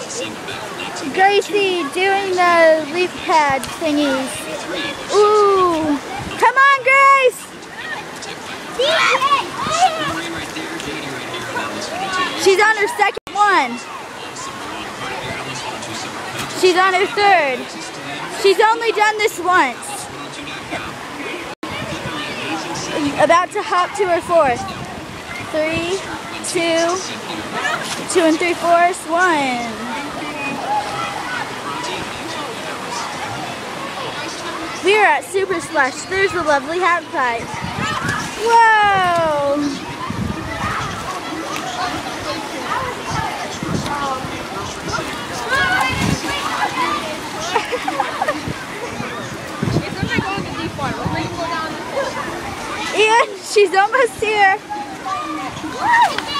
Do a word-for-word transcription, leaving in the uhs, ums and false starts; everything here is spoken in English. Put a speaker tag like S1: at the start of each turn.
S1: Gracie doing the leap pad thingies. Ooh. Come on, Grace! She's on her second one. She's on her third. She's only done this once. About to hop to her fourth. Three, two, two and three fourths, one. We are at Super Splash. There's the lovely half pipe. Whoa! Ian, she's almost here.